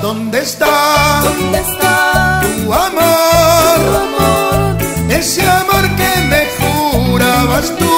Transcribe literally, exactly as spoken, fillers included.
¿Dónde está, ¿Dónde está tu amor? tu amor? Ese amor que me jurabas tú.